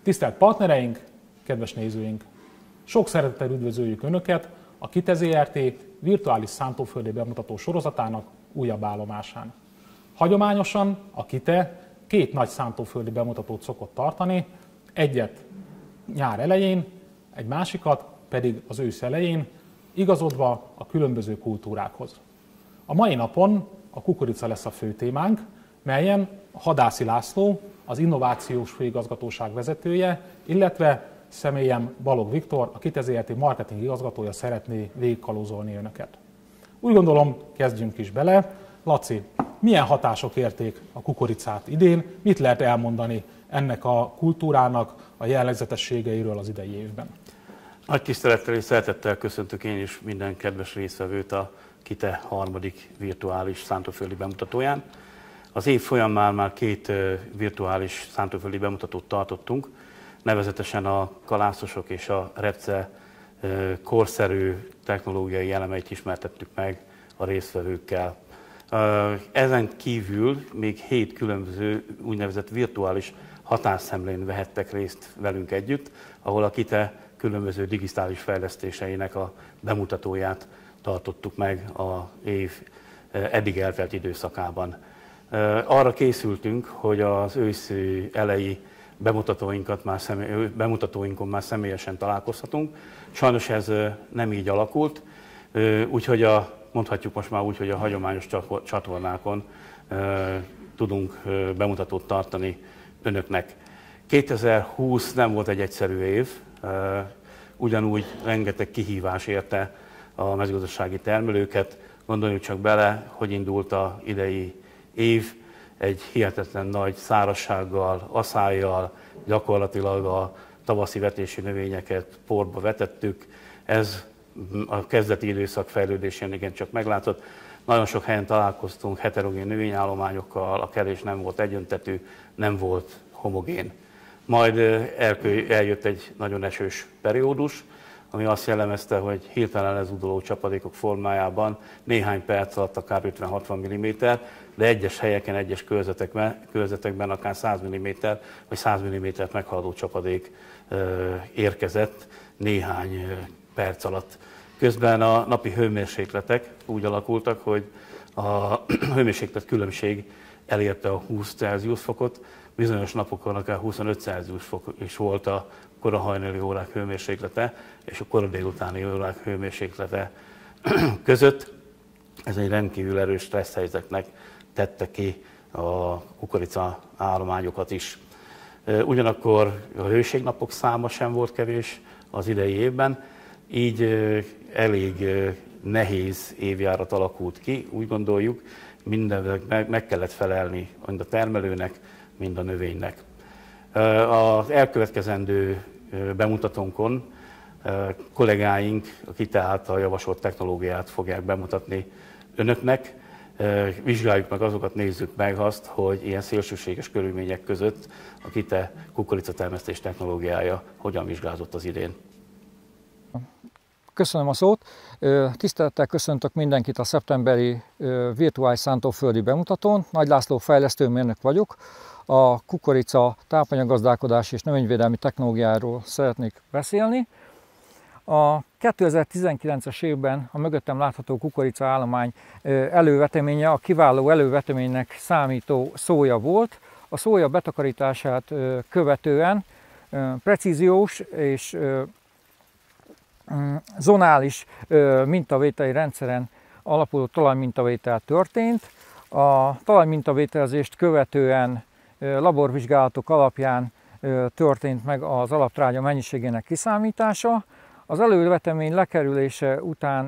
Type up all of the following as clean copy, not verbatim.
Tisztelt partnereink, kedves nézőink! Sok szeretettel üdvözöljük Önöket a KITE ZRT virtuális szántóföldi bemutató sorozatának újabb állomásán. Hagyományosan a KITE két nagy szántóföldi bemutatót szokott tartani, egyet nyár elején, egy másikat pedig az ősz elején, igazodva a különböző kultúrákhoz. A mai napon a kukorica lesz a fő témánk, melyen Hadászi László, az Innovációs Főigazgatóság vezetője, illetve személyem Balogh Viktor, a KITE ZRT marketing igazgatója szeretné végigkalózolni Önöket. Úgy gondolom, kezdjünk is bele. Laci, milyen hatások érték a kukoricát idén? Mit lehet elmondani ennek a kultúrának a jellegzetességeiről az idei évben? Nagy tisztelettel és szeretettel köszöntök én is minden kedves résztvevőt a KITE harmadik virtuális szántóföldi bemutatóján. Az év folyamán már két virtuális szántóföldi bemutatót tartottunk, nevezetesen a kalászosok és a repce korszerű technológiai elemeit ismertettük meg a résztvevőkkel. Ezen kívül még 7 különböző úgynevezett virtuális hatásszemlén vehettek részt velünk együtt, ahol a KITE különböző digitális fejlesztéseinek a bemutatóját tartottuk meg az év eddig eltelt időszakában. Arra készültünk, hogy az őszi elejé bemutatóinkon már személyesen találkozhatunk. Sajnos ez nem így alakult, úgyhogy mondhatjuk most már úgy, hogy a hagyományos csatornákon tudunk bemutatót tartani Önöknek. 2020 nem volt egy egyszerű év, ugyanúgy rengeteg kihívás érte a mezőgazdasági termelőket. Gondoljunk csak bele, hogy indult az idei év, egy hihetetlen nagy szárazsággal, aszályjal, gyakorlatilag a tavaszi vetési növényeket porba vetettük. Ez a kezdeti időszak fejlődésén igencsak meglátott. Nagyon sok helyen találkoztunk heterogén növényállományokkal, a kelés nem volt egyöntetű, nem volt homogén. Majd eljött egy nagyon esős periódus, ami azt jellemezte, hogy hirtelen lezúduló csapadékok formájában néhány perc alatt akár 50-60 mm, de egyes helyeken, egyes körzetekben akár 100 mm vagy 100 mm-t meghaladó csapadék érkezett néhány perc alatt. Közben a napi hőmérsékletek úgy alakultak, hogy a hőmérséklet különbség elérte a 20 Celsius fokot, bizonyos napokon akár 25 Celsius fok is volt a kora hajnali órák hőmérséklete és a kora délutáni órák hőmérséklete között. Ez egy rendkívül erős stressz helyzetnek tette ki a kukorica állományokat is. Ugyanakkor a hőségnapok száma sem volt kevés az idei évben, így elég nehéz évjárat alakult ki, úgy gondoljuk, mindennek meg kellett felelni mind a termelőnek, mind a növénynek. Az elkövetkezendő bemutatónkon kollégáink a KITE által javasolt technológiát fogják bemutatni Önöknek. Vizsgáljuk meg azokat, nézzük meg azt, hogy ilyen szélsőséges körülmények között a KITE kukoricatermesztés technológiája hogyan vizsgázott az idén. Köszönöm a szót. Tisztelettel köszöntök mindenkit a szeptemberi virtuális szántóföldi bemutatón. Nagy László fejlesztőmérnök vagyok. A kukorica tápanyaggazdálkodási és növényvédelmi technológiáról szeretnék beszélni. A 2019-es évben a mögöttem látható kukorica állomány előveteménye a kiváló előveteménynek számító szója volt. A szója betakarítását követően precíziós és zonális mintavételi rendszeren alapuló talajmintavétel történt. A talajmintavételezést követően laborvizsgálatok alapján történt meg az alaptrágya mennyiségének kiszámítása. Az elővetemény lekerülése után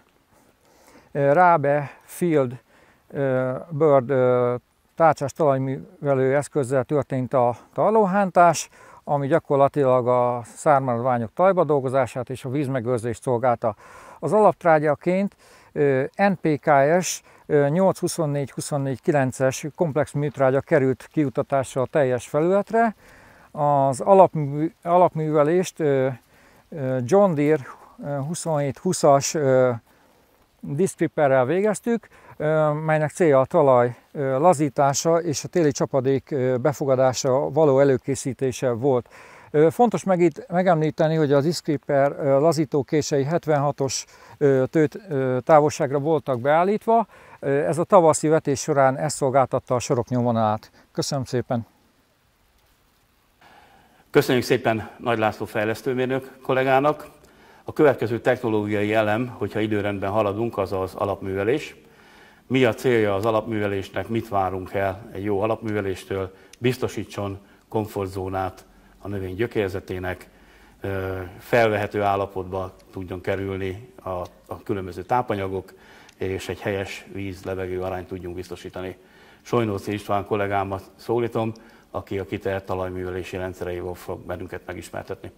Rabe Field Bird tárcsás talajművelő eszközzel történt a tarlóhántás, ami gyakorlatilag a szármaradványok talajba dolgozását és a vízmegőrzést szolgálta. Az alaptrágyaként NPKS 824-24-9-es komplex műtrágya került kijutatásra a teljes felületre. Az alapművelést John Deere 2720-as disztripperrel végeztük, melynek célja a talaj lazítása és a téli csapadék befogadása való előkészítése volt. Fontos megemlíteni, hogy az X-Clipper lazítókései 76-os távolságra voltak beállítva. Ez a tavaszi vetés során ezt szolgáltatta a sorok nyomvonalát. Köszönöm szépen! Köszönjük szépen Nagy László fejlesztőmérnök kollégának. A következő technológiai elem, hogyha időrendben haladunk, az az alapművelés. Mi a célja az alapművelésnek, mit várunk el egy jó alapműveléstől, biztosítson komfortzónát a növény gyökérzetének, felvehető állapotba tudjon kerülni a különböző tápanyagok, és egy helyes víz-levegő arányt tudjunk biztosítani. Sojnóci István kollégámat szólítom, aki a kitert talajművelési rendszereivel fog bennünket megismertetni.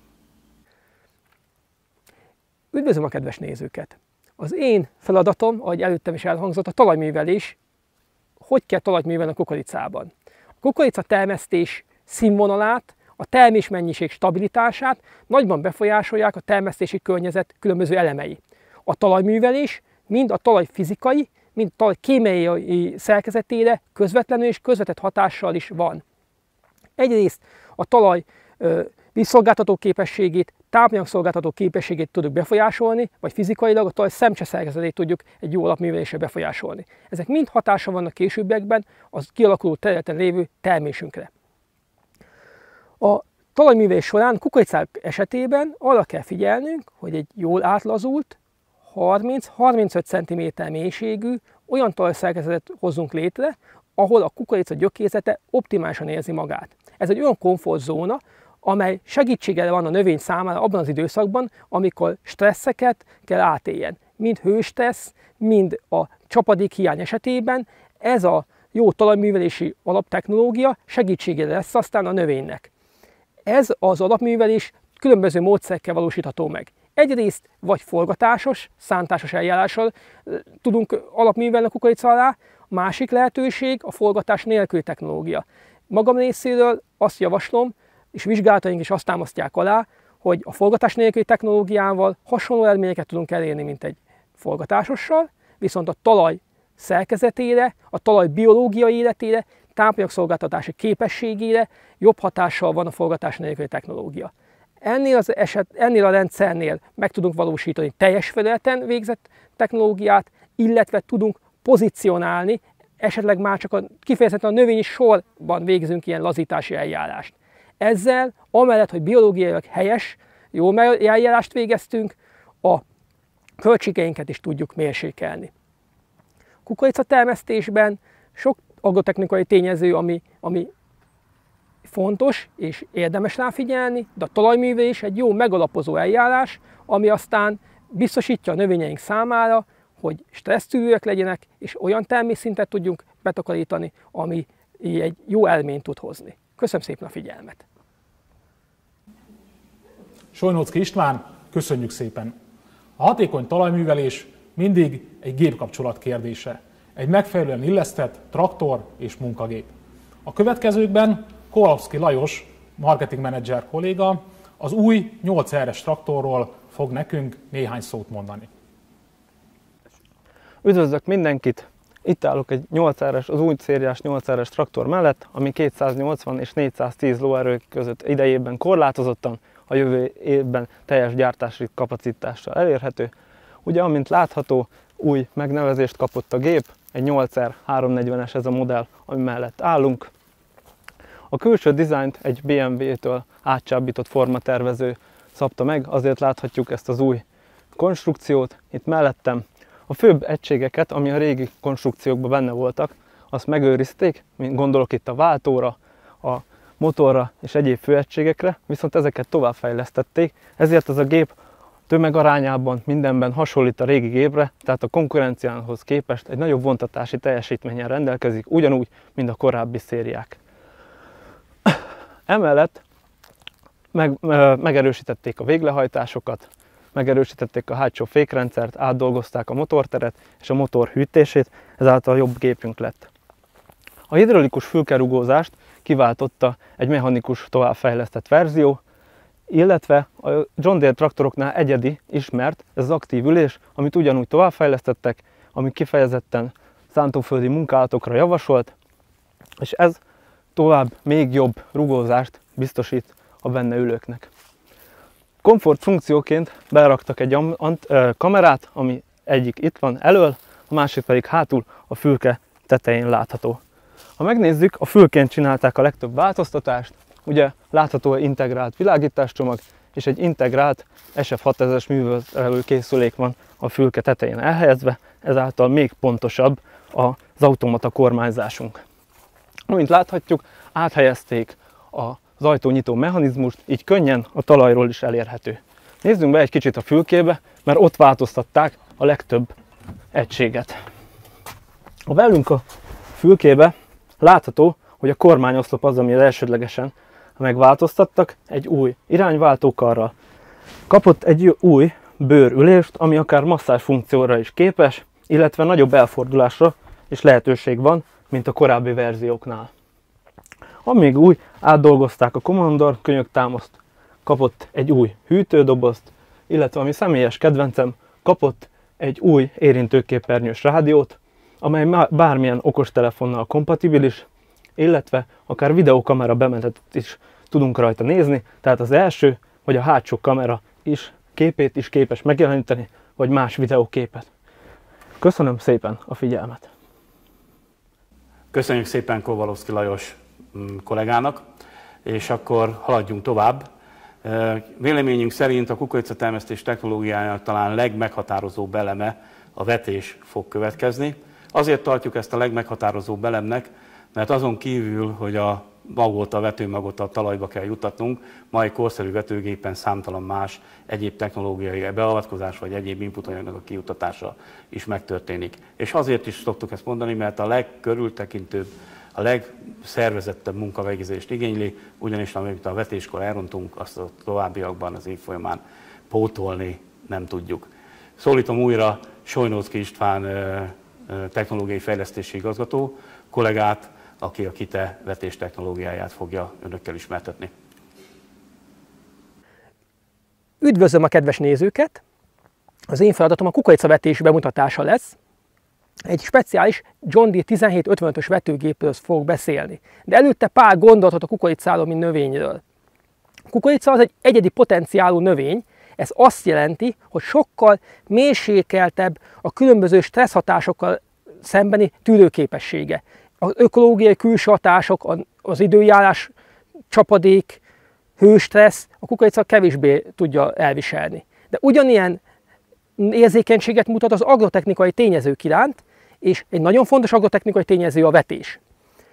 Üdvözlöm a kedves nézőket! Az én feladatom, ahogy előttem is elhangzott, a talajművelés. Hogy kell talajt művelni a kukoricában? A kukorica termesztés színvonalát, a termésmennyiség stabilitását nagyban befolyásolják a termesztési környezet különböző elemei. A talajművelés mind a talaj fizikai, mind a talaj kémiai szerkezetére közvetlenül és közvetett hatással is van. Egyrészt a talaj vízszolgáltató képességét, tápanyagszolgáltató képességét tudjuk befolyásolni, vagy fizikailag a talaj szemcse szerkezetét tudjuk egy jó alapművelésre befolyásolni. Ezek mind hatása vannak későbbiekben az kialakuló területen lévő termésünkre. A talajművelés során kukoricák esetében arra kell figyelnünk, hogy egy jól átlazult, 30-35 cm mélységű olyan talajszerkezetet hozzunk létre, ahol a kukorica gyökérzete optimálisan érzi magát. Ez egy olyan komfortzóna, amely segítséggel van a növény számára abban az időszakban, amikor stresszeket kell átéljen. Mind hőstressz, mind a csapadékhiány esetében ez a jó talajművelési alaptechnológia segítségére lesz aztán a növénynek. Ez az alapművelés különböző módszerekkel valósítható meg. Egyrészt vagy forgatásos, szántásos eljárással tudunk alapművelni a kukorica alá, a másik lehetőség a forgatás nélküli technológia. Magam részéről azt javaslom, és vizsgálataink is azt támasztják alá, hogy a forgatás nélküli technológiával hasonló eredményeket tudunk elérni, mint egy forgatásossal, viszont a talaj szerkezetére, a talaj biológiai életére, tápanyagszolgáltatási képességére jobb hatással van a forgatás nélküli technológia. Ennél a rendszernél meg tudunk valósítani teljes felületen végzett technológiát, illetve tudunk pozícionálni, esetleg már csak kifejezetten a növényi sorban végzünk ilyen lazítási eljárást. Ezzel, amellett, hogy biológiailag helyes, jó eljárást végeztünk, a költségeinket is tudjuk mérsékelni. Kukorica termesztésben sok agrotechnikai tényező, ami fontos és érdemes rá figyelni, de a talajművelés egy jó megalapozó eljárás, ami aztán biztosítja a növényeink számára, hogy stressztűrőek legyenek, és olyan termésszintet tudjunk betakarítani, ami egy jó eredményt tud hozni. Köszönöm szépen a figyelmet! Sojnóczky István, köszönjük szépen! A hatékony talajművelés mindig egy gépkapcsolat kérdése. Egy megfelelően illesztett traktor és munkagép. A következőkben Kovalszky Lajos, marketing menedzser kolléga, az új 8R-es traktorról fog nekünk néhány szót mondani. Üdvözlök mindenkit! Itt állok egy 8R-es, az új szériás 8R-es traktor mellett, ami 280 és 410 lóerő között idejében korlátozottan, a jövő évben teljes gyártási kapacitással elérhető. Ugye, amint látható, új megnevezést kapott a gép, egy 8R 340-es ez a modell, ami mellett állunk. A külső dizájnt egy BMW-től átcsábított formatervező szabta meg, azért láthatjuk ezt az új konstrukciót. Itt mellettem a főbb egységeket, ami a régi konstrukciókban benne voltak, azt megőrizték, gondolok itt a váltóra, a motorra és egyéb főegységekre, viszont ezeket továbbfejlesztették, ezért ez a gép tömegarányában mindenben hasonlít a régi gépre, tehát a konkurenciához képest egy nagyobb vontatási teljesítménnyel rendelkezik, ugyanúgy, mint a korábbi szériák. Emellett megerősítették a véglehajtásokat, megerősítették a hátsó fékrendszert, átdolgozták a motorteret és a motor hűtését, ezáltal jobb gépünk lett. A hidraulikus fülkerugózást kiváltotta egy mechanikus továbbfejlesztett verzió, illetve a John Deere traktoroknál egyedi, ismert ez az aktív ülés, amit ugyanúgy továbbfejlesztettek, ami kifejezetten szántóföldi munkálatokra javasolt, és ez tovább még jobb rugózást biztosít a benne ülőknek. Komfort funkcióként beraktak egy kamerát, ami egyik itt van elől, a másik pedig hátul a fülke tetején látható. Ha megnézzük, a fülkén csinálták a legtöbb változtatást, ugye látható egy integrált világításcsomag és egy integrált SF6000-es művelő készülék van a fülke tetején elhelyezve, ezáltal még pontosabb az automata kormányzásunk. Amint láthatjuk, áthelyezték az ajtónyitó mechanizmust, így könnyen a talajról is elérhető. Nézzünk be egy kicsit a fülkébe, mert ott változtatták a legtöbb egységet. Ha beülünk a fülkébe, látható, hogy a kormányoszlop az, ami elsődlegesen megváltoztattak, egy új irányváltókarral. Kapott egy új bőrülést, ami akár masszázs funkcióra is képes, illetve nagyobb elfordulásra is lehetőség van, mint a korábbi verzióknál. Amíg új, átdolgozták a Commodore könyöktámaszt, kapott egy új hűtődobozt, illetve ami személyes kedvencem, kapott egy új érintőképernyős rádiót, amely bármilyen okostelefonnal kompatibilis, illetve akár videókamera bemenetet is tudunk rajta nézni, tehát az első vagy a hátsó kamera is képét is képes megjeleníteni, vagy más videóképet. Köszönöm szépen a figyelmet! Köszönjük szépen Kovalowski Lajos kollégának, és akkor haladjunk tovább. Véleményünk szerint a kukoricatermesztés technológiájának talán legmeghatározóbb eleme a vetés fog következni. Azért tartjuk ezt a legmeghatározóbb elemnek, mert azon kívül, hogy a vetőmagot a talajba kell juttatnunk, mai korszerű vetőgépen számtalan más egyéb technológiai beavatkozás vagy egyéb inputanyagnak a kijuttatása is megtörténik. És azért is szoktuk ezt mondani, mert a legkörültekintőbb, a legszervezettebb munkavégzést igényli, ugyanis amit a vetéskor elrontunk, azt a továbbiakban az év folyamán pótolni nem tudjuk. Szólítom újra Sojnóczky István technológiai fejlesztési igazgató kollégát, aki a KITE vetés technológiáját fogja önökkel ismertetni. Üdvözlöm a kedves nézőket! Az én feladatom a kukoricavetés bemutatása lesz. Egy speciális John Deere 1755-ös vetőgépről fogok beszélni. De előtte pár gondolatot a kukoricáról, mint növényről. A kukorica az egy egyedi potenciálú növény, ez azt jelenti, hogy sokkal mérsékeltebb a különböző stressz hatásokkal szembeni tűrőképessége. Az ökológiai külső hatások, az időjárás, csapadék, hőstressz, a kukorica kevésbé tudja elviselni. De ugyanilyen érzékenységet mutat az agrotechnikai tényezők iránt, és egy nagyon fontos agrotechnikai tényező a vetés.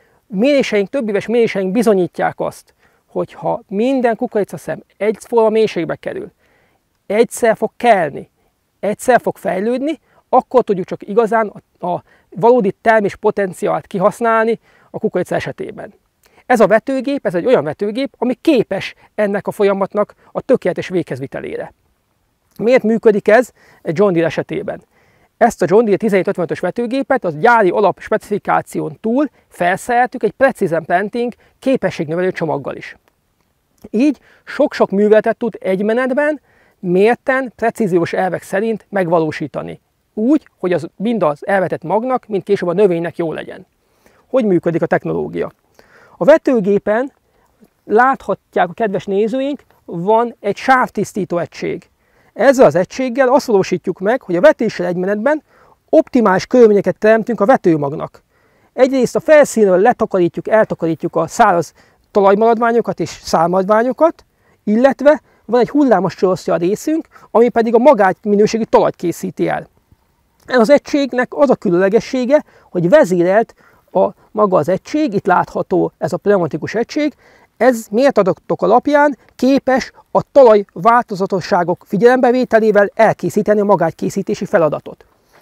Több éves méréseink bizonyítják azt, hogy ha minden kukoricaszem egyforma mélységbe kerül, egyszer fog kelni, egyszer fog fejlődni, akkor tudjuk csak igazán a valódi termés potenciált kihasználni a kukorica esetében. Ez a vetőgép, ez egy olyan vetőgép, ami képes ennek a folyamatnak a tökéletes véghezvitelére. Miért működik ez egy John Deere esetében? Ezt a John Deere 1755-ös vetőgépet az gyári alapspecifikáción túl felszereltük egy Precision Planting képességnövelő csomaggal is. Így sok-sok műveletet tud egy menetben, mérten, precíziós elvek szerint megvalósítani. Úgy, hogy az mind az elvetett magnak, mind később a növénynek jó legyen. Hogy működik a technológia? A vetőgépen láthatják a kedves nézőink, van egy sávtisztító egység. Ezzel az egységgel azt valósítjuk meg, hogy a vetéssel egy menetben optimális körülményeket teremtünk a vetőmagnak. Egyrészt a felszínről eltakarítjuk a száraz talajmaradványokat és szálmaradványokat, illetve van egy hullámos csoroszja a részünk, ami pedig a magány minőségű talajt készíti el. Ez az egységnek az a különlegessége, hogy vezérelt maga az egység, itt látható ez a pneumatikus egység, ez mértadatok alapján képes a talaj változatosságok figyelembevételével elkészíteni a magánykészítési feladatot.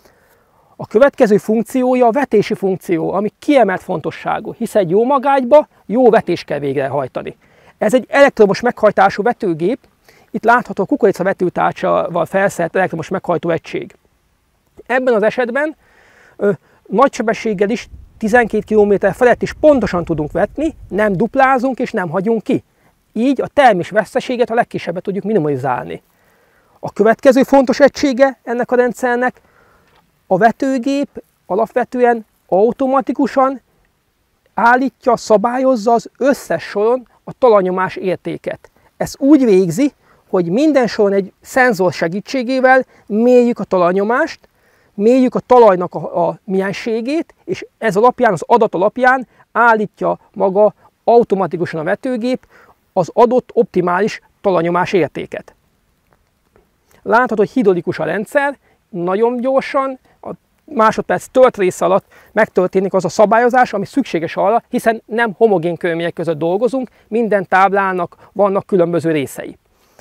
A következő funkciója a vetési funkció, ami kiemelt fontosságú, hiszen egy jó magányba jó vetést kell végrehajtani. Ez egy elektromos meghajtású vetőgép, itt látható a kukorica vetőtárcsával felszerelt elektromos meghajtó egység. Ebben az esetben nagy sebességgel is 12 km felett is pontosan tudunk vetni, nem duplázunk és nem hagyunk ki. Így a termés veszteséget a legkisebbet tudjuk minimalizálni. A következő fontos egysége ennek a rendszernek, a vetőgép alapvetően automatikusan állítja, szabályozza az összes soron a talajnyomás értéket. ezt úgy végzi, hogy minden soron egy szenzor segítségével mérjük a talajnyomást, mérjük a talajnak a mienségét, és ez alapján, az adat alapján állítja maga automatikusan a vetőgép az adott optimális talajnyomás értéket. Látható, hogy hidraulikus a rendszer, nagyon gyorsan, a másodperc tört része alatt megtörténik az a szabályozás, ami szükséges arra, hiszen nem homogén körülmények között dolgozunk, minden táblának vannak különböző részei.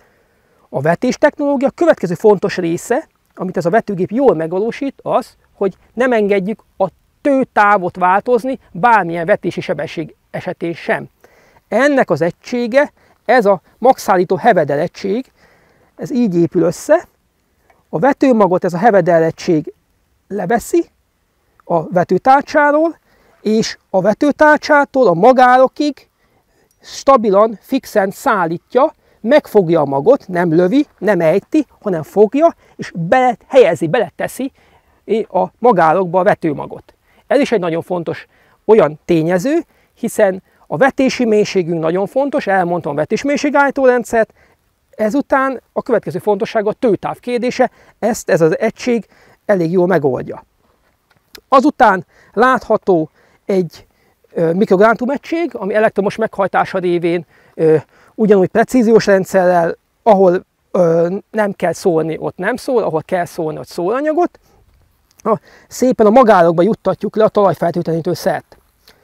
A vetés technológia következő fontos része, amit ez a vetőgép jól megvalósít, az, hogy nem engedjük a tőtávot változni bármilyen vetési sebesség esetén sem. Ennek az egysége, ez a maxállító Hevedel egység, ez így épül össze, a vetőmagot ez a Hevedel egység leveszi a vetőtárcsáról, és a vetőtárcsától a magárokig stabilan, fixen szállítja, megfogja a magot, nem lövi, nem ejti, hanem fogja, és helyezi, beleteszi a magárokba a vetőmagot. Ez is egy nagyon fontos olyan tényező, hiszen a vetési mélységünk nagyon fontos, elmondtam a vetésmélységállító rendszert, ezután a következő fontossága a tőtáv kérdése, ezt ez az egység elég jól megoldja. Azután látható egy mikrogránutum egység, ami elektromos meghajtása révén ugyanúgy precíziós rendszerrel, ahol nem kell szórni, ott nem szól, ahol kell szórni, ott szól anyagot. Szépen a magárokba juttatjuk le a talajfertőtlenítő szert.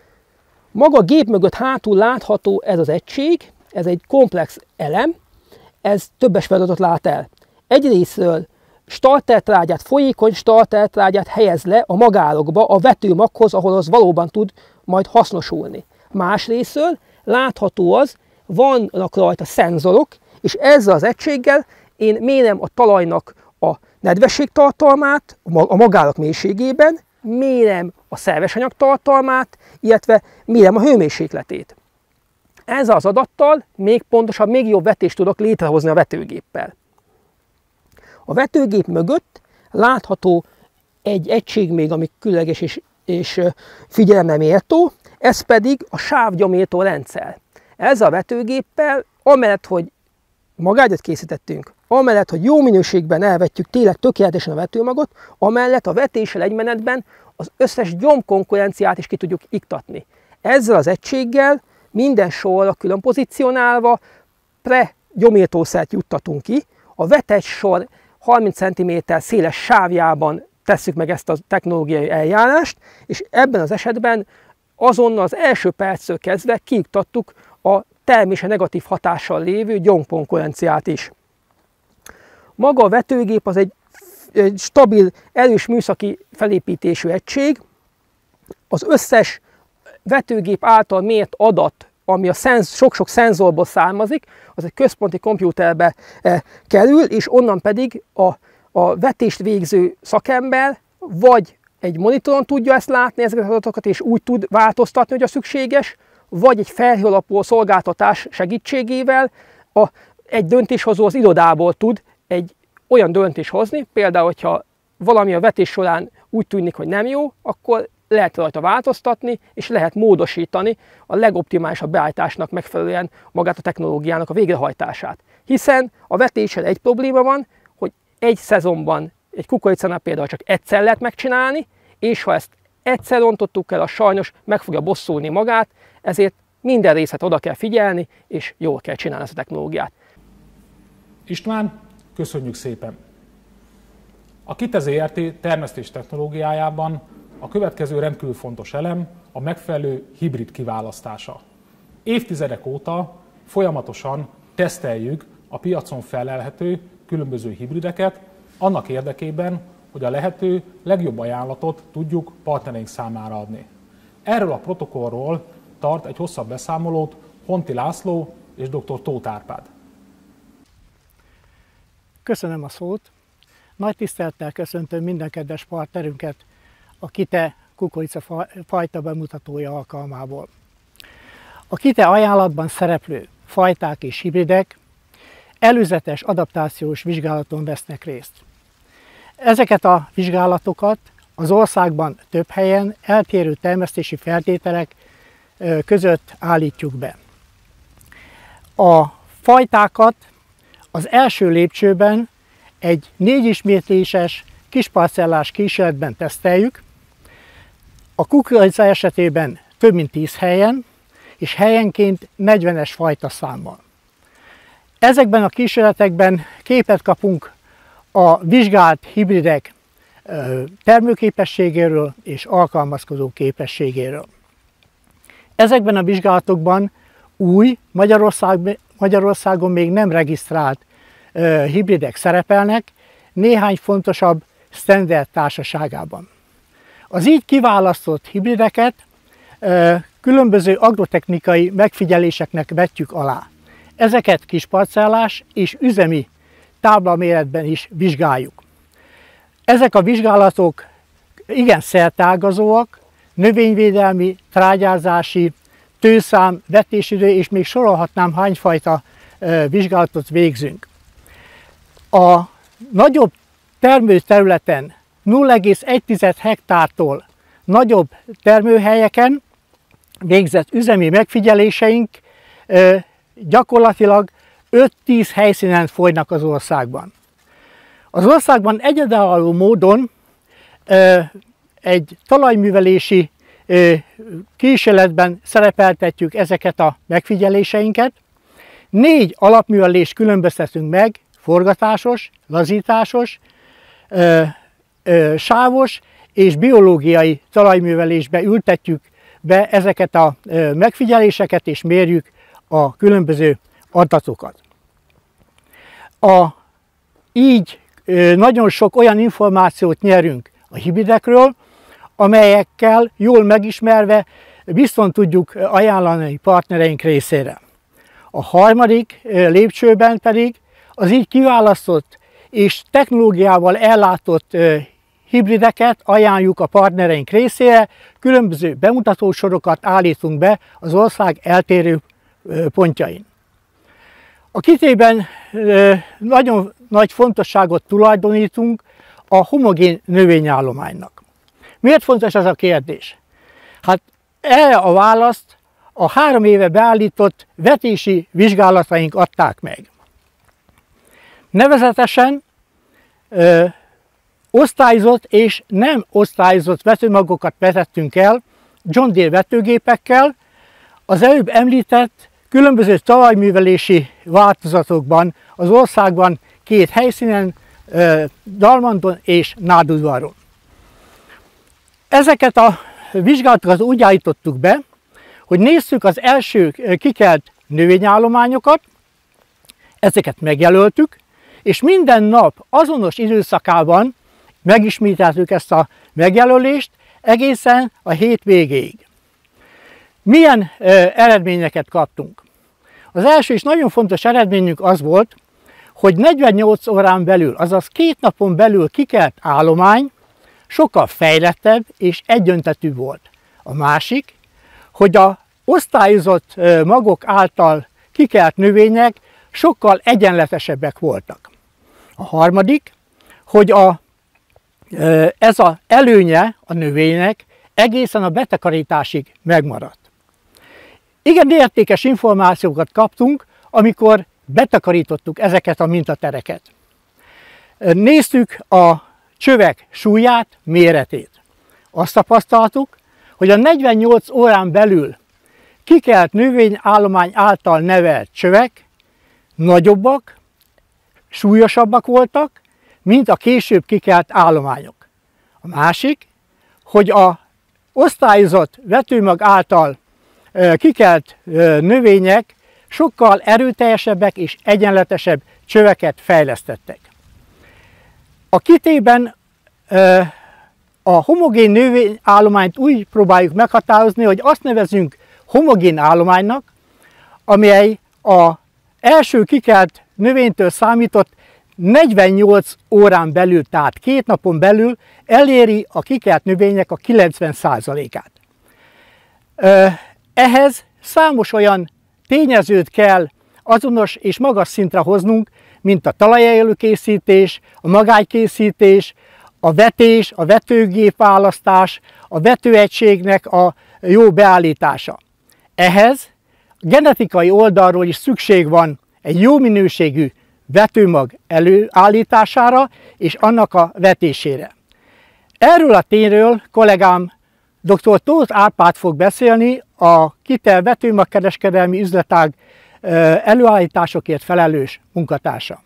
Maga a gép mögött hátul látható ez az egység, ez egy komplex elem, ez többes feladatot lát el. Egyrésztről startertrágyát, folyékony startertrágyát helyez le a magárokba, a vetőmaghoz, ahol az valóban tud majd hasznosulni. Másrésztről látható az, vannak rajta szenzorok, és ezzel az egységgel én mérem a talajnak a nedvességtartalmát, a magárok mélységében, mérem a szerves anyag tartalmát, illetve mérem a hőmérsékletét. Ezzel az adattal még pontosabb, még jobb vetést tudok létrehozni a vetőgéppel. A vetőgép mögött látható egy egység még, ami különleges és figyelemre méltó, ez pedig a sávgyomírtó rendszer. Ezzel a vetőgéppel, amellett, hogy magágyat készítettünk, amellett, hogy jó minőségben elvetjük tényleg tökéletesen a vetőmagot, amellett a vetéssel egy menetben az összes gyomkonkurenciát is ki tudjuk iktatni. Ezzel az egységgel minden sorra külön pozícionálva pre-gyomírtószert juttatunk ki, a vetett sor 30 cm széles sávjában tesszük meg ezt a technológiai eljárást, és ebben az esetben azonnal az első perctől kezdve kiiktattuk a termése negatív hatással lévő gyomkonkurenciát is. Maga a vetőgép az egy stabil, erős műszaki felépítésű egység. Az összes vetőgép által mért adat, ami a sok-sok szenzorból származik, az egy központi kompjúterbe kerül, és onnan pedig a vetést végző szakember vagy egy monitoron tudja ezt látni, ezeket az adatokat, és úgy tud változtatni, hogy a szükséges, vagy egy felhő alapú szolgáltatás segítségével egy döntéshozó az irodából tud egy olyan döntést hozni, például, hogyha valami a vetés során úgy tűnik, hogy nem jó, akkor lehet rajta változtatni, és lehet módosítani a legoptimálisabb beállításnak megfelelően magát a technológiának a végrehajtását. Hiszen a vetéssel egy probléma van, hogy egy szezonban egy kukoricánál például csak egyszer lehet megcsinálni, és ha ezt egyszer rontottuk el, az sajnos meg fogja bosszulni magát, ezért minden részlet oda kell figyelni, és jól kell csinálni ezt a technológiát. István, köszönjük szépen! A KITE ZRT termesztés technológiájában a következő rendkívül fontos elem a megfelelő hibrid kiválasztása. Évtizedek óta folyamatosan teszteljük a piacon felelhető különböző hibrideket, annak érdekében, hogy a lehető legjobb ajánlatot tudjuk partnereink számára adni. Erről a protokollról tart egy hosszabb beszámolót Honti László és dr. Tóth Árpád. Köszönöm a szót. Nagy tisztelettel köszöntöm minden kedves partnerünket a KITE kukoricafajta bemutatója alkalmából. A KITE ajánlatban szereplő fajták és hibridek előzetes adaptációs vizsgálaton vesznek részt. Ezeket a vizsgálatokat az országban több helyen eltérő termesztési feltételek között állítjuk be. A fajtákat az első lépcsőben egy 4 ismétléses kisparcellás kísérletben teszteljük. A kukorica esetében több mint 10 helyen, és helyenként 40-es fajtaszámmal. Ezekben a kísérletekben képet kapunk a vizsgált hibridek termőképességéről és alkalmazkodó képességéről. Ezekben a vizsgálatokban új, Magyarországon még nem regisztrált hibridek szerepelnek néhány fontosabb standard társaságában. Az így kiválasztott hibrideket különböző agrotechnikai megfigyeléseknek vetjük alá. Ezeket kisparcellás és üzemi táblaméretben is vizsgáljuk. Ezek a vizsgálatok igen szerteágazóak, növényvédelmi, trágyázási, tőszám, vetésidő, és még sorolhatnám hányfajta vizsgálatot végzünk. A nagyobb termőterületen 0,1 hektártól nagyobb termőhelyeken végzett üzemi megfigyeléseink gyakorlatilag 5-10 helyszínen folynak az országban. Az országban egyedülálló módon egy talajművelési kísérletben szerepeltetjük ezeket a megfigyeléseinket. 4 alapművelést különböztetünk meg: forgatásos, lazításos, sávos és biológiai talajművelésbe ültetjük be ezeket a megfigyeléseket, és mérjük a különböző adatokat. Így nagyon sok olyan információt nyerünk a hibridekről, amelyekkel jól megismerve viszont tudjuk ajánlani partnereink részére. A harmadik lépcsőben pedig az így kiválasztott és technológiával ellátott hibrideket ajánljuk a partnereink részére, különböző bemutatósorokat állítunk be az ország eltérő pontjain. A kitében nagyon nagy fontosságot tulajdonítunk a homogén növényállománynak. Miért fontos ez a kérdés? Hát erre a választ a 3 éve beállított vetési vizsgálataink adták meg. Nevezetesen osztályozott és nem osztályozott vetőmagokat vetettünk el John Deere vetőgépekkel, az előbb említett különböző talajművelési változatokban az országban 2 helyszínen, Dalmandon és Nádudvaron. Ezeket a vizsgálatokat úgy állítottuk be, hogy nézzük az első kikelt növényállományokat, ezeket megjelöltük, és minden nap azonos időszakában megismételtük ezt a megjelölést egészen a hét végéig. Milyen eredményeket kaptunk? Az első és nagyon fontos eredményünk az volt, hogy 48 órán belül, azaz 2 napon belül kikelt állomány sokkal fejlettebb és egyöntetűbb volt. A másik, hogy a osztályozott magok által kikelt növények sokkal egyenletesebbek voltak. A harmadik, hogy ez az előnye a növénynek egészen a betakarításig megmaradt. Igen értékes információkat kaptunk, amikor betakarítottuk ezeket a mintatereket. Néztük a csövek súlyát, méretét. Azt tapasztaltuk, hogy a 48 órán belül kikelt növényállomány által nevelt csövek nagyobbak, súlyosabbak voltak, mint a később kikelt állományok. A másik, hogy a osztályozott vetőmag által kikelt növények sokkal erőteljesebbek és egyenletesebb csöveket fejlesztettek. A kitében a homogén növényállományt úgy próbáljuk meghatározni, hogy azt nevezünk homogén állománynak, amely az első kikelt növénytől számított 48 órán belül, tehát 2 napon belül eléri a kikelt növények a 90%-át. Ehhez számos olyan tényezőt kell azonos és magas szintre hoznunk, mint a talajelőkészítés, a magágykészítés, a vetés, a vetőgép választás, a vetőegységnek a jó beállítása. Ehhez genetikai oldalról is szükség van egy jó minőségű vetőmag előállítására és annak a vetésére. Erről a tényről kollégám dr. Tóth Árpád fog beszélni, a KITE vetőmagkereskedelmi üzletág előállításokért felelős munkatársa.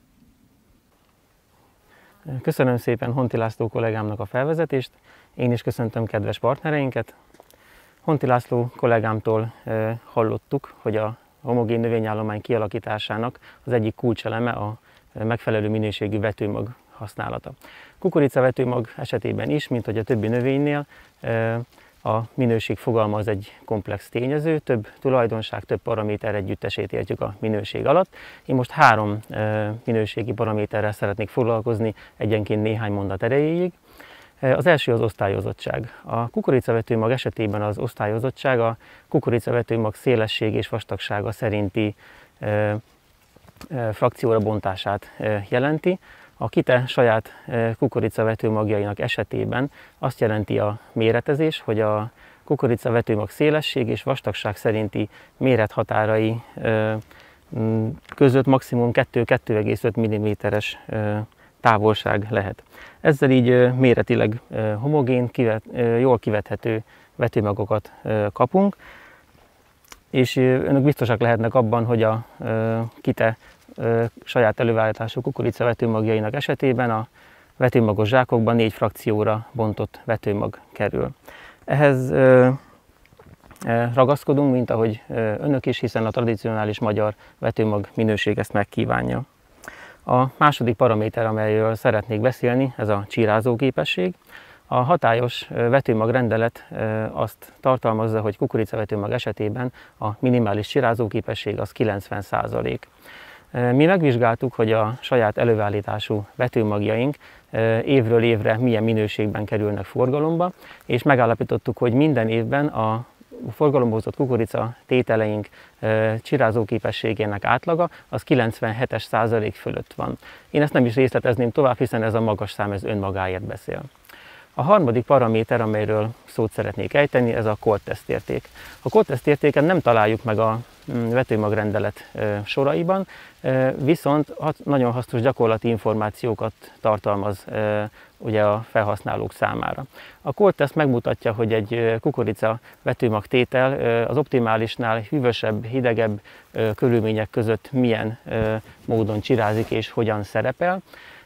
Köszönöm szépen Honti László kollégámnak a felvezetést, én is köszöntöm kedves partnereinket. Honti László kollégámtól hallottuk, hogy a homogén növényállomány kialakításának az egyik kulcseleme a megfelelő minőségű vetőmag használata. Kukorica vetőmag esetében is, mint hogy a többi növénynél, a minőség fogalma az egy komplex tényező, több tulajdonság, több paraméter együttesét értjük a minőség alatt. Én most 3 minőségi paraméterrel szeretnék foglalkozni, egyenként néhány mondat erejéig. Az első az osztályozottság. A kukoricavetőmag esetében az osztályozottság a kukoricavetőmag szélesség és vastagsága szerinti frakcióra bontását jelenti. A KITE saját kukoricavetőmagjainak esetében azt jelenti a méretezés, hogy a kukoricavetőmag szélesség és vastagság szerinti mérethatárai között maximum 2-2,5 mm-es távolság lehet. Ezzel így méretileg homogén, jól kivethető vetőmagokat kapunk, és önök biztosak lehetnek abban, hogy a KITE saját előállítású kukoricavetőmagjainak esetében a vetőmagos zsákokban 4 frakcióra bontott vetőmag kerül. Ehhez ragaszkodunk, mint ahogy önök is, hiszen a tradicionális magyar vetőmag minőség ezt megkívánja. A második paraméter, amelyről szeretnék beszélni, ez a csírázóképesség. A hatályos vetőmagrendelet azt tartalmazza, hogy kukoricavetőmag esetében a minimális csírázóképesség az 90%. Mi megvizsgáltuk, hogy a saját előállítású vetőmagjaink évről évre milyen minőségben kerülnek forgalomba, és megállapítottuk, hogy minden évben a forgalomba hozott kukorica tételeink csirázóképességének átlaga az 97% fölött van. Én ezt nem is részletezném tovább, hiszen ez a magas szám ez önmagáért beszél. A harmadik paraméter, amelyről szót szeretnék ejteni, ez a kortesztérték. A kortesztértéken nem találjuk meg a vetőmagrendelet soraiban, viszont nagyon hasznos gyakorlati információkat tartalmaz ugye a felhasználók számára. A korteszt megmutatja, hogy egy kukorica vetőmag tétel az optimálisnál hűvösebb, hidegebb körülmények között milyen módon csirázik és hogyan szerepel.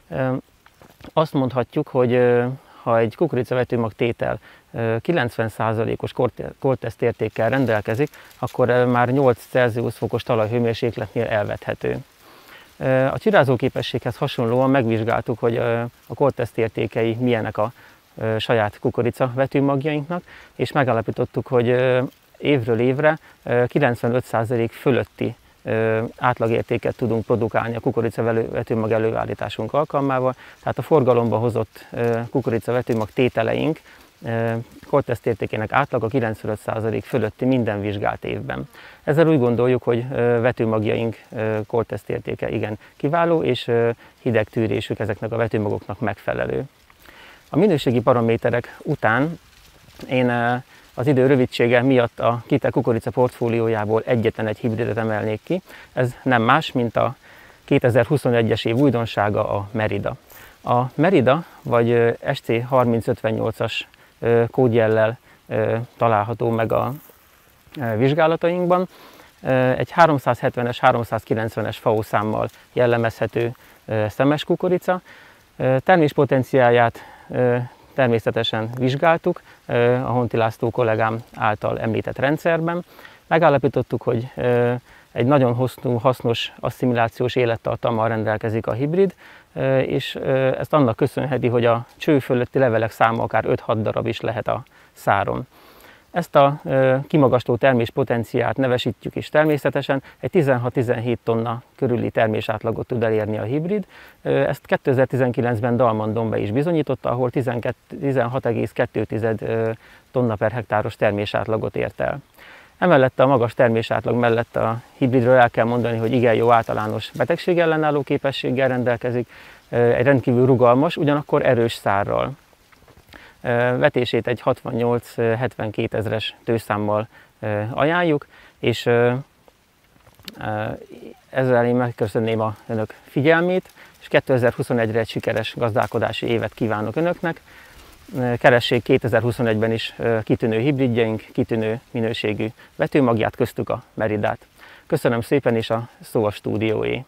Azt mondhatjuk, hogy ha egy kukoricavetőmag tétel 90%-os kortesztértékkel rendelkezik, akkor már 8 Celsius fokos talajhőmérsékletnél elvethető. A csirázóképességhez hasonlóan megvizsgáltuk, hogy a kortesztértékei milyenek a saját kukoricavetőmagjainknak, és megállapítottuk, hogy évről évre 95% fölötti átlagértéket tudunk produkálni a kukoricavetőmag előállításunk alkalmával, tehát a forgalomba hozott kukoricavetőmag tételeink kortesztértékének átlaga 95% fölötti minden vizsgált évben. Ezzel úgy gondoljuk, hogy vetőmagjaink kortesztértéke igen kiváló, és hidegtűrésük ezeknek a vetőmagoknak megfelelő. A minőségi paraméterek után én az idő rövidsége miatt a KITE kukorica portfóliójából egyetlen egy hibridet emelnék ki. Ez nem más, mint a 2021-es év újdonsága, a Merida. A Merida, vagy SC3058-as kódjellel található meg a vizsgálatainkban. Egy 370-es, 390-es FAO számmal jellemezhető szemes kukorica. Terméspotenciáját természetesen vizsgáltuk a Honti László kollégám által említett rendszerben. Megállapítottuk, hogy egy nagyon hasznos asszimilációs élettartammal rendelkezik a hibrid, és ezt annak köszönheti, hogy a cső fölötti levelek száma akár 5-6 darab is lehet a száron. Ezt a kimagasló terméspotenciát nevesítjük is természetesen, egy 16-17 tonna körüli termésátlagot tud elérni a hibrid. Ezt 2019-ben Dalmandon be is bizonyította, ahol 16,2 tonna per hektáros termésátlagot ért el. Emellett a magas termésátlag mellett a hibridről el kell mondani, hogy igen jó általános betegségellenálló képességgel rendelkezik, egy rendkívül rugalmas, ugyanakkor erős szárral. Vetését egy 68-72 ezres tőszámmal ajánljuk, és Ezzel én megköszönném a önök figyelmét, és 2021-re egy sikeres gazdálkodási évet kívánok önöknek. Keressék 2021-ben is kitűnő hibridjeink, kitűnő minőségű vetőmagját, köztük a Meridát. Köszönöm szépen, és a szó a stúdióé.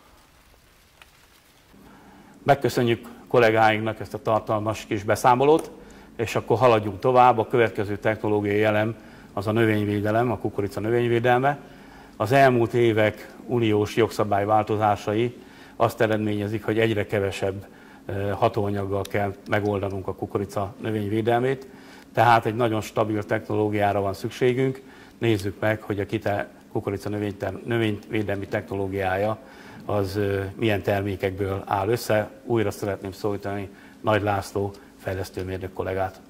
Megköszönjük kollégáinknak ezt a tartalmas kis beszámolót, és akkor haladjunk tovább. A következő technológiai elem az a növényvédelem, a kukorica növényvédelme. Az elmúlt évek uniós jogszabályváltozásai azt eredményezik, hogy egyre kevesebb hatóanyaggal kell megoldanunk a kukorica növényvédelmét, tehát egy nagyon stabil technológiára van szükségünk. Nézzük meg, hogy a KITE kukorica növényvédelmi technológiája az milyen termékekből áll össze. Újra szeretném szólítani Nagy László fejlesztőmérnök kollégát.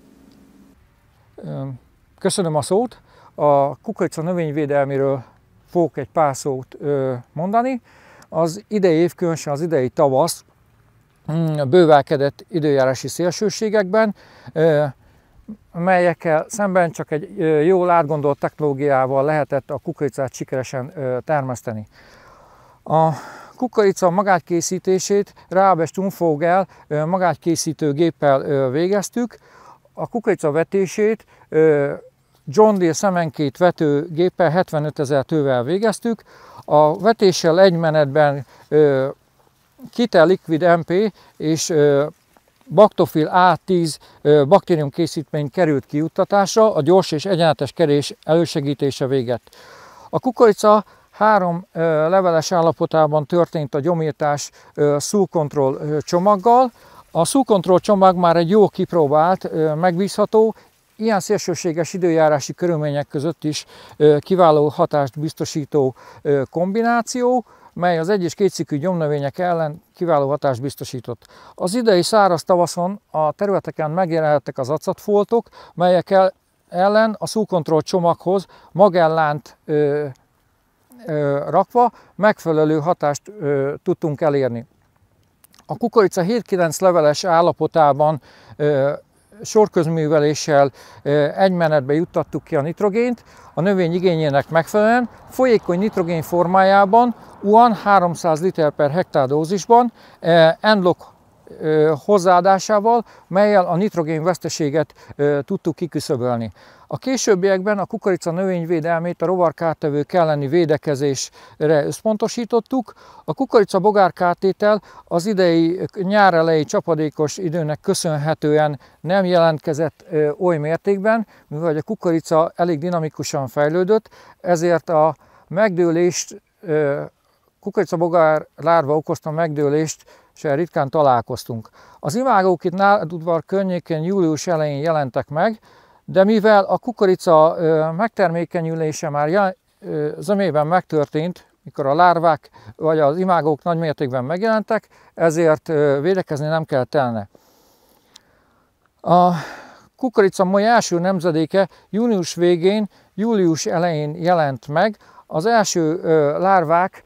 Köszönöm a szót. A kukorica növényvédelméről fogok egy pár szót mondani. Az idei év, különösen az idei tavasz bővelkedett időjárási szélsőségekben, melyekkel szemben csak egy jól átgondolt technológiával lehetett a kukoricát sikeresen termeszteni. A kukorica magátkészítését Rabe Stummvogel magátkészítő géppel végeztük. A kukorica vetését John Deere szemenkét vetőgéppel 75 000 tővel végeztük. A vetéssel egy menetben KITE Liquid MP és Bactofil A10 baktériumkészítmény került kijuttatásra a gyors és egyenletes kerés elősegítése véget. A kukorica 3 leveles állapotában történt a gyomírtás Soil Control csomaggal. A Soil Control csomag már egy jó kipróbált, megbízható, ilyen szélsőséges időjárási körülmények között is kiváló hatást biztosító kombináció, mely az 1- és 2 cikkű gyomnövények ellen kiváló hatást biztosított. Az idei száraz tavaszon a területeken megjelenhettek az acatfoltok, melyek ellen a Soil Control csomaghoz magellánt rakva megfelelő hatást tudtunk elérni. A kukorica 7-9 leveles állapotában sorközműveléssel egy menetbe juttattuk ki a nitrogént, a növény igényének megfelelően, folyékony nitrogén formájában, UAN 300 liter per hektár dózisban, N-log hozzáadásával, melyel a nitrogén veszteséget tudtuk kiküszöbölni. A későbbiekben a kukorica növényvédelmét a rovarkártevők elleni védekezésre összpontosítottuk. A kukorica bogárkártétel az idei nyár elejé csapadékos időnek köszönhetően nem jelentkezett oly mértékben, mivel a kukorica elég dinamikusan fejlődött, ezért a megdőlést, kukorica bogár lárva okozta megdőlést se ritkán találkoztunk. Az imágók itt Nádudvar környékén július elején jelentek meg, de mivel a kukorica megtermékenyülése már zömében megtörtént, mikor a lárvák vagy az imágók nagymértékben megjelentek, ezért védekezni nem kell telne. A kukorica moly első nemzedéke június végén, július elején jelent meg. Az első lárvák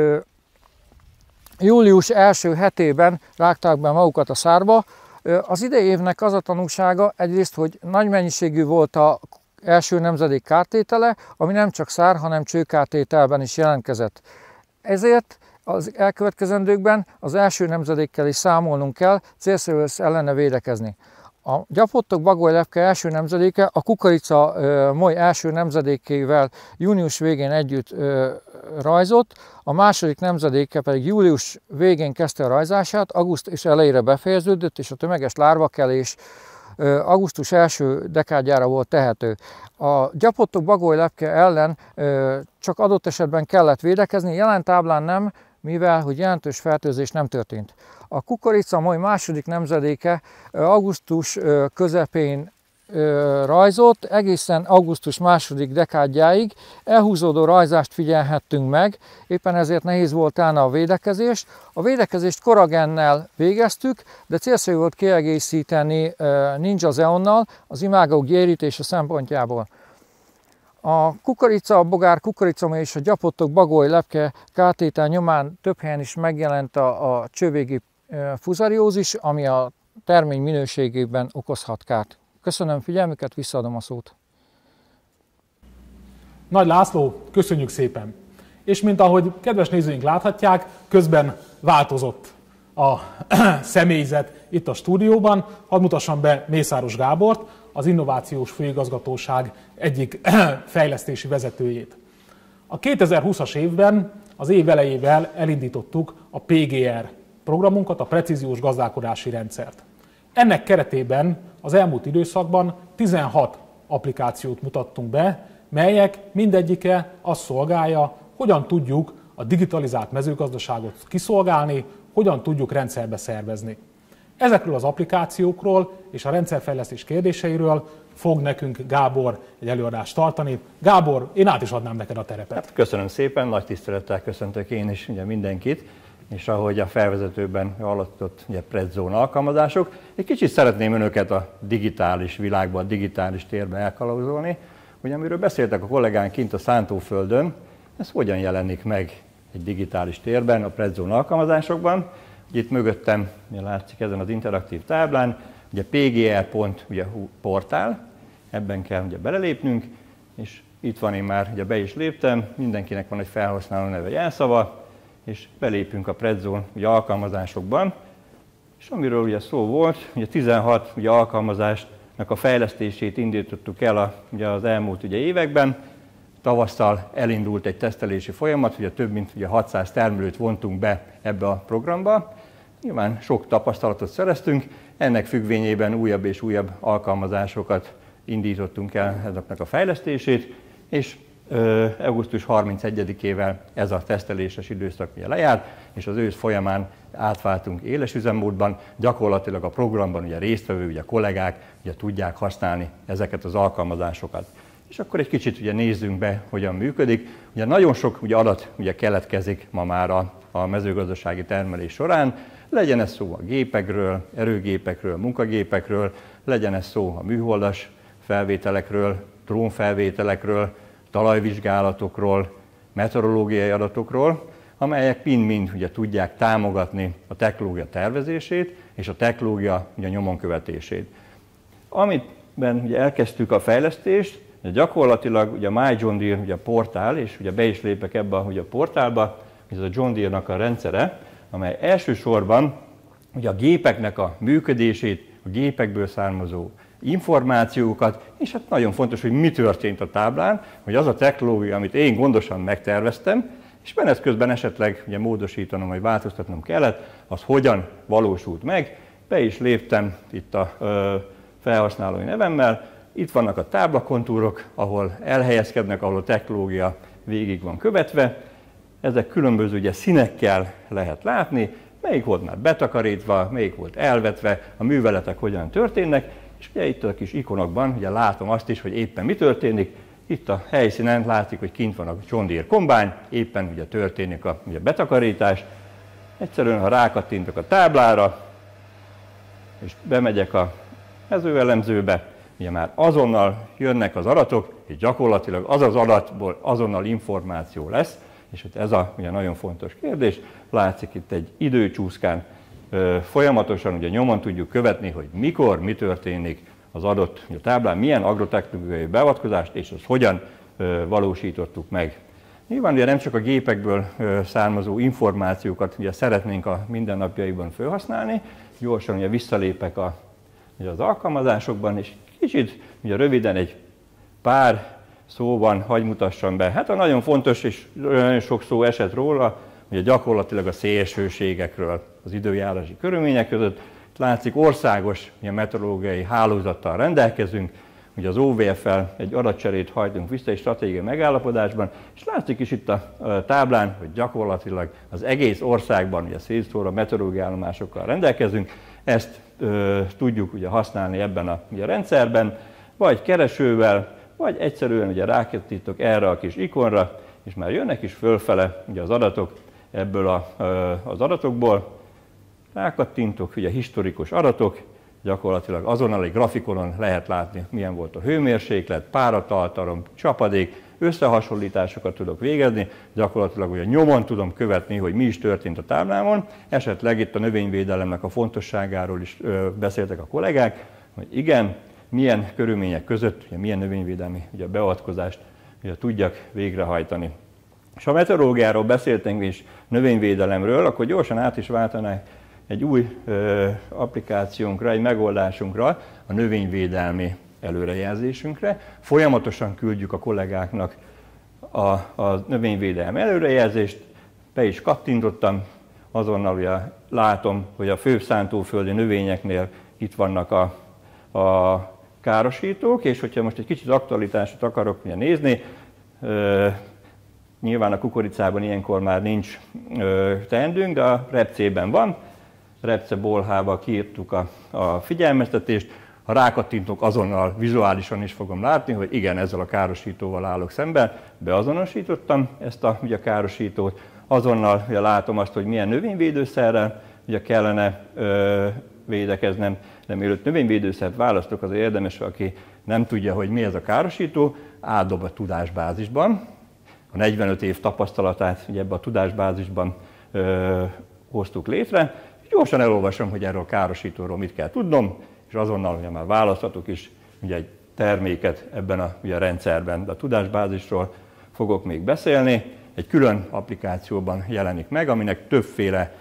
július első hetében rágták be magukat a szárba. Az idei évnek az a tanulsága egyrészt, hogy nagy mennyiségű volt az első nemzedék kártétele, ami nem csak szár, hanem csőkártételben is jelentkezett. Ezért az elkövetkezendőkben az első nemzedékkel is számolnunk kell, célszerű lesz ellene védekezni. A gyapottok bagolylepke első nemzedéke a kukorica moly első nemzedékével június végén együtt rajzott, a második nemzedéke pedig július végén kezdte a rajzását, augusztus elejére befejeződött, és a tömeges lárvakelés augusztus első dekádjára volt tehető. A gyapottok bagolylepke ellen csak adott esetben kellett védekezni, jelen táblán nem, mivel hogy jelentős fertőzés nem történt. A kukorica moly második nemzedéke augusztus közepén rajzott, egészen augusztus második dekádjáig elhúzódó rajzást figyelhettünk meg, éppen ezért nehéz volt állna a védekezést. A védekezést koragennel végeztük, de célszerű volt kiegészíteni Ninja Zeonnal az imágók gyérítése szempontjából. A kukorica, a bogár kukoricama és a gyapottok bagolylepke kártétel nyomán több helyen is megjelent a csővégi fuzariózis, ami a termény minőségében okozhat kárt. Köszönöm figyelmüket, visszaadom a szót. Nagy László, köszönjük szépen! És mint ahogy kedves nézőink láthatják, közben változott a személyzet itt a stúdióban. Hadd mutassam be Mészáros Gábort, az Innovációs Főigazgatóság egyik fejlesztési vezetőjét. A 2020-as évben, az év elejével elindítottuk a PGR programunkat, a precíziós gazdálkodási rendszert. Ennek keretében az elmúlt időszakban 16 applikációt mutattunk be, melyek mindegyike azt szolgálja, hogyan tudjuk a digitalizált mezőgazdaságot kiszolgálni, hogyan tudjuk rendszerbe szervezni. Ezekről az applikációkról és a rendszerfejlesztés kérdéseiről fog nekünk Gábor egy előadást tartani. Gábor, én át is adnám neked a terepet. Hát, köszönöm szépen, nagy tisztelettel köszöntök én is ugye mindenkit, és ahogy a felvezetőben hallottott ugye Predzone alkalmazások, egy kicsit szeretném önöket a digitális világban, a digitális térben elkalauzolni, hogy amiről beszéltek a kollégánk kint a szántóföldön, ez hogyan jelenik meg egy digitális térben, a Predzone alkalmazásokban. Itt mögöttem látszik ezen az interaktív táblán, ugye pgr.portál, ebben kell ugye belelépnünk, és itt van, én már ugye be is léptem, mindenkinek van egy felhasználó neve, jelszava, és belépünk a Predzone ugye alkalmazásokban, és amiről ugye szó volt, ugye 16 ugye alkalmazásnak a fejlesztését indítottuk el ugye az elmúlt ugye években. Tavasszal elindult egy tesztelési folyamat, ugye több mint ugye 600 termelőt vontunk be ebbe a programba. Nyilván sok tapasztalatot szereztünk, ennek függvényében újabb és újabb alkalmazásokat indítottunk el ezeknek a fejlesztését, és augusztus 31-ével ez a teszteléses időszak ugye lejárt, és az ősz folyamán átváltunk éles üzemmódban, gyakorlatilag a programban ugye résztvevő ugye kollégák ugye tudják használni ezeket az alkalmazásokat. És akkor egy kicsit ugye nézzünk be, hogyan működik. Ugye nagyon sok ugye adat ugye keletkezik ma már a mezőgazdasági termelés során, legyen ez szó a gépekről, erőgépekről, munkagépekről, legyen ez szó a műholdas felvételekről, drónfelvételekről, talajvizsgálatokról, meteorológiai adatokról, amelyek mind-mind ugye tudják támogatni a technológia tervezését és a technológia ugye nyomon követését. Amiben ugye elkezdtük a fejlesztést, gyakorlatilag ugye a My John Deere ugye portál, és ugye be is lépek ebbe ugye a portálba, ez a John Deere-nak a rendszere, amely elsősorban ugye a gépeknek a működését, a gépekből származó információkat, és hát nagyon fontos, hogy mi történt a táblán, hogy az a technológia, amit én gondosan megterveztem, és menet közben esetleg ugye módosítanom, vagy változtatnom kellett, az hogyan valósult meg. Be is léptem itt a felhasználói nevemmel, itt vannak a táblakontúrok, ahol elhelyezkednek, ahol a technológia végig van követve. Ezek különböző ugye színekkel lehet látni, melyik volt már betakarítva, melyik volt elvetve, a műveletek hogyan történnek, és ugye itt a kis ikonokban ugye látom azt is, hogy éppen mi történik. Itt a helyszínen látszik, hogy kint van a John Deere kombány, éppen ugye történik a ugye betakarítás. Egyszerűen, ha rákattintok a táblára, és bemegyek a mezőelemzőbe, ugye már azonnal jönnek az adatok, és gyakorlatilag az az adatból azonnal információ lesz, és ez a ugye nagyon fontos kérdés. Látszik itt egy időcsúszkán, folyamatosan ugye nyomon tudjuk követni, hogy mikor, mi történik az adott ugye, táblán, milyen agrotechnológiai beavatkozást, és azt hogyan valósítottuk meg. Nyilván ugye nem csak a gépekből származó információkat ugye szeretnénk a mindennapjaiban felhasználni, gyorsan ugye visszalépek ugye az alkalmazásokban, és kicsit ugye röviden egy pár szóban hagy mutassam be. Hát a nagyon fontos, és nagyon sok szó esett róla, ugye gyakorlatilag a szélsőségekről, az időjárási körülmények között. Látszik, országos ugye, meteorológiai hálózattal rendelkezünk, ugye az OVF-fel egy adatcserét hajtunk vissza egy stratégiai megállapodásban, és látszik is itt a táblán, hogy gyakorlatilag az egész országban ugye szélszóra meteorológiai állomásokkal rendelkezünk. Ezt tudjuk ugye használni ebben a ugye, rendszerben, vagy keresővel, vagy egyszerűen ugye rákattítok erre a kis ikonra, és már jönnek is fölfele ugye, az adatok ebből az adatokból. Rákattintok, ugye historikus adatok, gyakorlatilag azonnal egy grafikonon lehet látni, milyen volt a hőmérséklet, páratartalom, csapadék, összehasonlításokat tudok végezni, gyakorlatilag ugye nyomon tudom követni, hogy mi is történt a táblámon, esetleg itt a növényvédelemnek a fontosságáról is beszéltek a kollégák, hogy igen, milyen körülmények között, ugye milyen növényvédelmi ugye beavatkozást ugye tudjak végrehajtani. És ha meteorológiáról beszéltünk és növényvédelemről, akkor gyorsan át is váltanánk egy új applikációnkra, egy megoldásunkra, a növényvédelmi előrejelzésünkre. Folyamatosan küldjük a kollégáknak a növényvédelmi előrejelzést, be is kattintottam, azonnal ugye látom, hogy a főbb szántóföldi növényeknél itt vannak a károsítók, és hogyha most egy kicsit aktualitást akarok ugye nézni, nyilván a kukoricában ilyenkor már nincs teendőnk, de a repcében van. Repcebolhába kiírtuk a figyelmeztetést, ha rákattintok, azonnal vizuálisan is fogom látni, hogy igen, ezzel a károsítóval állok szemben, beazonosítottam ezt a károsítót, azonnal ugye látom azt, hogy milyen növényvédőszerrel ugye kellene védekeznem, de mielőtt növényvédőszert választok, az érdemes, aki nem tudja, hogy mi ez a károsító, átdob a tudásbázisban. A 45 év tapasztalatát ugye ebben a tudásbázisban hoztuk létre. Gyorsan elolvasom, hogy erről a károsítóról mit kell tudnom, és azonnal ugye már választhatok is ugye egy terméket ebben a rendszerben. De a tudásbázisról fogok még beszélni. Egy külön applikációban jelenik meg, aminek többféle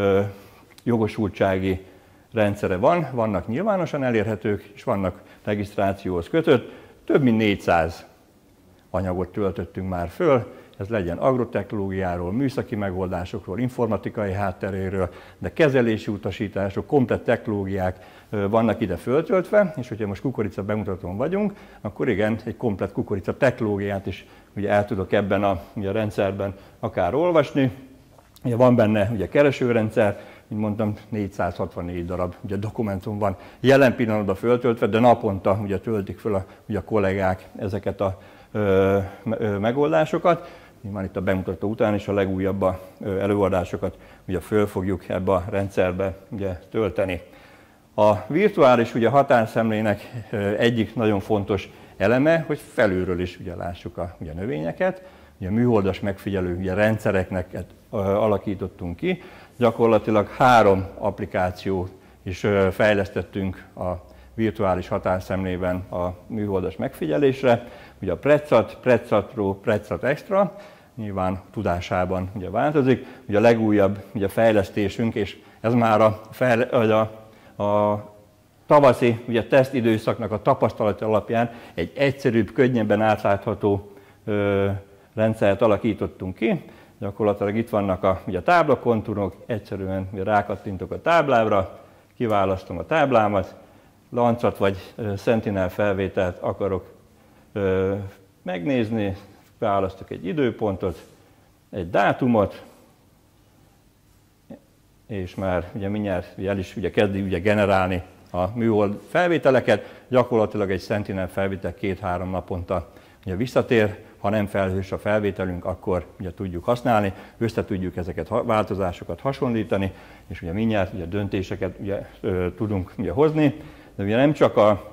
jogosultsági rendszere van, vannak nyilvánosan elérhetők, és vannak regisztrációhoz kötött. Több mint 400 anyagot töltöttünk már föl, ez legyen agrotechnológiáról, műszaki megoldásokról, informatikai hátteréről, de kezelési utasítások, komplett technológiák vannak ide föltöltve, és hogyha most kukorica bemutatón vagyunk, akkor igen, egy komplett kukorica technológiát is ugye el tudok ebben a rendszerben akár olvasni. Ugye van benne ugye keresőrendszer, mint mondtam, 464 darab ugye dokumentum van jelen pillanatban föltöltve, de naponta ugye töltik föl a kollégák ezeket a megoldásokat. Már itt a bemutató után is a legújabb előadásokat ugye föl fogjuk ebbe a rendszerbe ugye tölteni. A virtuális ugye határszemlének egyik nagyon fontos eleme, hogy felülről is ugye lássuk a növényeket. Ugye műholdas megfigyelő ugye rendszereknek alakítottunk ki. Gyakorlatilag 3 applikáció is fejlesztettünk a virtuális határszemlében a műholdas megfigyelésre. Ugye a PredSat, PredSat Pro, PredSat Extra, nyilván tudásában ugye változik. Ugye a legújabb ugye fejlesztésünk, és ez már a tavaszi ugye tesztidőszaknak a tapasztalat alapján egy egyszerűbb, könnyebben átlátható rendszert alakítottunk ki. Gyakorlatilag itt vannak ugye a táblakontúrok, egyszerűen ugye rákattintok a táblára, kiválasztom a táblámat, Landsat vagy Sentinel felvételt akarok megnézni, választok egy időpontot, egy dátumot, és már ugye mindjárt el is ugye kezdi ugye generálni a műhold felvételeket. Gyakorlatilag egy Sentinel felvétel 2-3 naponta ugye visszatér, ha nem felhős a felvételünk, akkor ugye tudjuk használni, össze tudjuk ezeket változásokat hasonlítani, és ugye mindjárt ugye döntéseket ugye tudunk ugye hozni. De ugye nem csak a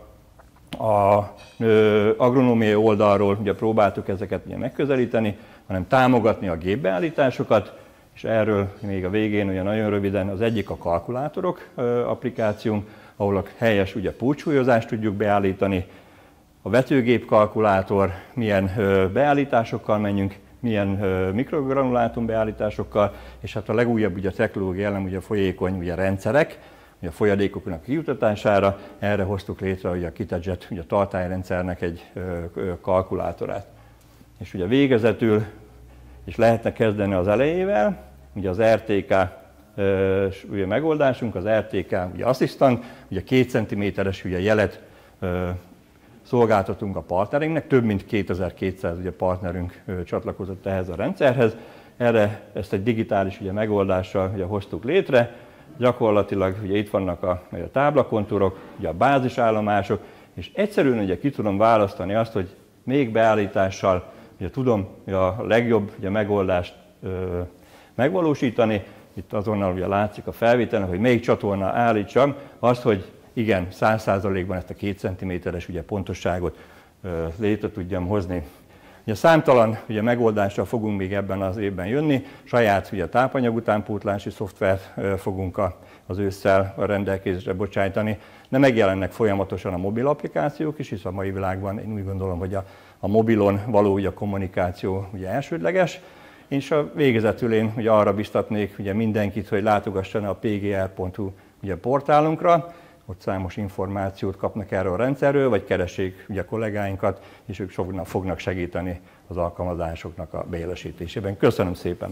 agronómiai oldalról ugye próbáltuk ezeket ugye megközelíteni, hanem támogatni a gépbeállításokat, és erről még a végén ugye nagyon röviden az egyik a kalkulátorok applikációnk, ahol a helyes ugye pótsúlyozást tudjuk beállítani, a vetőgép kalkulátor, milyen beállításokkal menjünk, milyen mikrogranulátum beállításokkal, és hát a legújabb ugye a technológia elem ugye a folyékony ugye rendszerek, ugye a folyadékoknak kijutatására, erre hoztuk létre ugye a KitaJet ugye a tartályrendszernek egy kalkulátorát. És ugye végezetül, és lehetne kezdeni az elejével, ugye az RTK ugye megoldásunk, az RTK ugye Assistant, ugye 2 cm-es ugye jelet szolgáltatunk a partnerinknek, több mint 2200 ugye partnerünk csatlakozott ehhez a rendszerhez. Erre ezt egy digitális ugye megoldással ugye hoztuk létre. Gyakorlatilag ugye itt vannak a táblakontúrok, ugye a bázisállomások, és egyszerűen ugye ki tudom választani azt, hogy még beállítással ugye tudom a legjobb ugye megoldást megvalósítani. Itt azonnal ugye látszik a felvételen, hogy melyik csatorna állítsam, azt, hogy igen, 100%-ban ezt a 2 cm-es ugye pontosságot létre tudjam hozni. Ugye számtalan ugye megoldással fogunk még ebben az évben jönni, saját ugye tápanyag utánpótlási szoftvert fogunk az ősszel a rendelkezésre bocsájtani, de megjelennek folyamatosan a mobil applikációk is, hisz a mai világban én úgy gondolom, hogy a mobilon való ugye a kommunikáció ugye elsődleges, És a végezetül én ugye arra biztatnék ugye mindenkit, hogy látogasson a pgr.hu ugye portálunkra, ott számos információt kapnak erről a rendszerről, vagy keressék ugye kollégáinkat, és ők fognak segíteni az alkalmazásoknak a beélesítésében. Köszönöm szépen!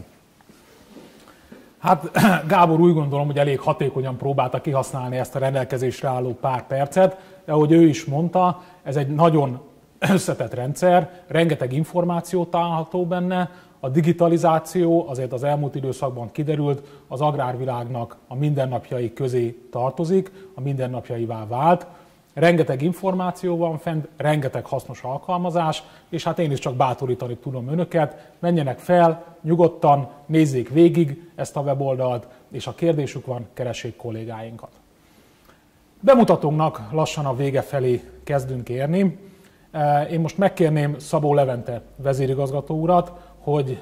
Hát Gábor úgy gondolom, hogy elég hatékonyan próbálta kihasználni ezt a rendelkezésre álló pár percet, de ahogy ő is mondta, ez egy nagyon összetett rendszer, rengeteg információ található benne, a digitalizáció azért az elmúlt időszakban kiderült, az agrárvilágnak a mindennapjai közé tartozik, a mindennapjaivá vált. Rengeteg információ van fent, rengeteg hasznos alkalmazás, és hát én is csak bátorítani tudom önöket, menjenek fel, nyugodtan, nézzék végig ezt a weboldalt, és ha kérdésük van, keressék kollégáinkat. Bemutatónknak lassan a vége felé kezdünk érni. Én most megkérném Szabó Levente vezérigazgató urat, hogy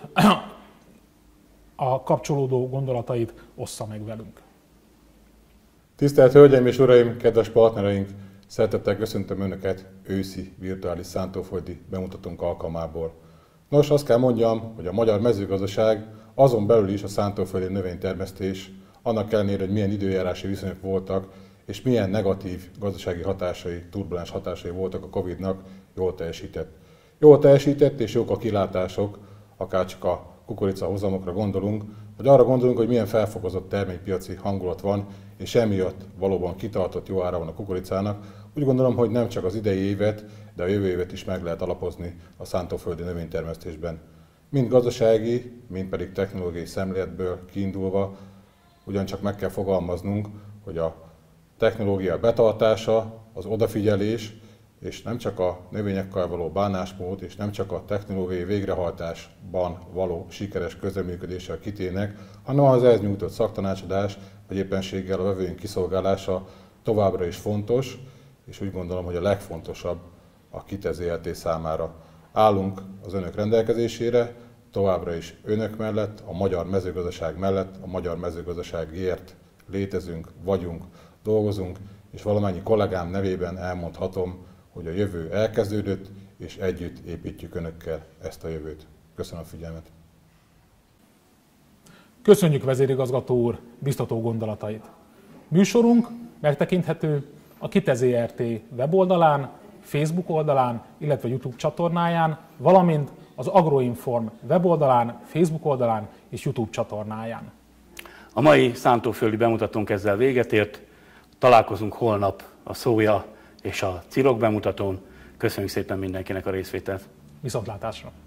a kapcsolódó gondolatait ossza meg velünk. Tisztelt Hölgyeim és Uraim, kedves partnereink! Szeretettel köszöntöm Önöket őszi virtuális szántóföldi bemutatónk alkalmából. Nos, azt kell mondjam, hogy a magyar mezőgazdaság, azon belül is a szántóföldi növénytermesztés, annak ellenére, hogy milyen időjárási viszonyok voltak, és milyen negatív gazdasági hatásai, turbulens hatásai voltak a Covid-nak, jól teljesített. Jól teljesített, és jók a kilátások, akárcsak a kukorica hozamokra gondolunk, vagy arra gondolunk, hogy milyen felfokozott termékpiaci hangulat van, és emiatt valóban kitartott jó ára van a kukoricának. Úgy gondolom, hogy nem csak az idei évet, de a jövő évet is meg lehet alapozni a szántóföldi növénytermesztésben. Mind gazdasági, mind pedig technológiai szemléletből kiindulva, ugyancsak meg kell fogalmaznunk, hogy a technológia betartása, az odafigyelés, és nem csak a növényekkel való bánásmód, és nem csak a technológiai végrehajtásban való sikeres közreműködése a kitének, hanem az ehhez nyújtott szaktanácsadás, vagy éppenséggel a vevőink kiszolgálása továbbra is fontos, és úgy gondolom, hogy a legfontosabb a KITE ZRT számára. Állunk az önök rendelkezésére, továbbra is önök mellett, a magyar mezőgazdaság mellett, a magyar mezőgazdaságért létezünk, vagyunk, dolgozunk, és valamennyi kollégám nevében elmondhatom, hogy a jövő elkezdődött, és együtt építjük önökkel ezt a jövőt. Köszönöm a figyelmet! Köszönjük vezérigazgató úr biztató gondolatait! Műsorunk megtekinthető a KITE ZRT weboldalán, Facebook oldalán, illetve YouTube csatornáján, valamint az Agroinform weboldalán, Facebook oldalán és YouTube csatornáján. A mai szántóföldi bemutatónk ezzel véget ért. Találkozunk holnap a szója és a cirok bemutatón. Köszönjük szépen mindenkinek a részvételt. Viszontlátásra!